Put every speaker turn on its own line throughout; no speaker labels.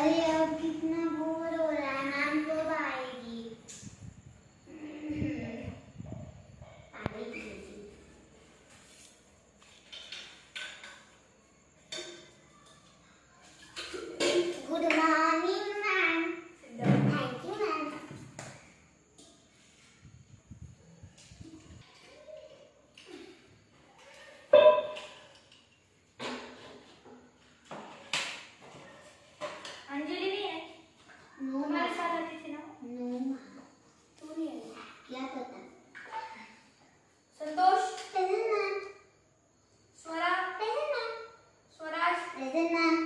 अरे अब कितना बोर हो रहा है, मैम कब आएगी? Good morning ma'am. Thank you ma'am.
Anjali नहीं है?
नो
हमारे साथ आती थी ना?
नो तू नहीं आई, क्या करता?
Santosh,
present ma'am.
Swara,
present ma'am.
Swaraj,
present ma'am.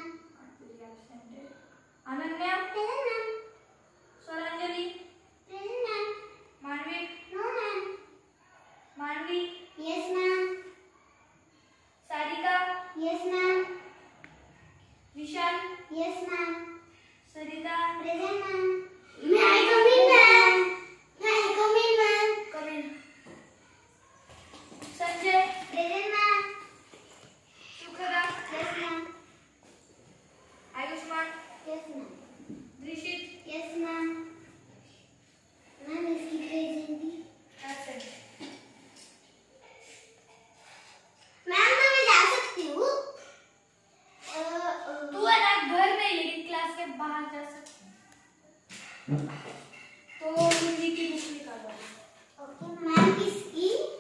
Ananya,
present ma'am.
Swaranjali,
present ma'am.
Manvi,
no ma'am.
Manvi,
yes ma'am.
Sarika,
yes ma'am.
Vishal,
yes ma'am.
Sarita,
present ma'am. May I come in ma'am? May I come in ma'am?
come in. Sanjay,
present ma'am.
Sukhda,
yes ma'am.
Ayushman,
yes ma'am.
Drishit,
yes ma'am. Ma'am इसकी present भी।
absent.
मैम मैं जा सकती हूँ?
तू है ना घर में, लेकिन क्लास के बाहर जा सकती है। तो हिंदी की बुक निकालो।
ओके मैम किसकी?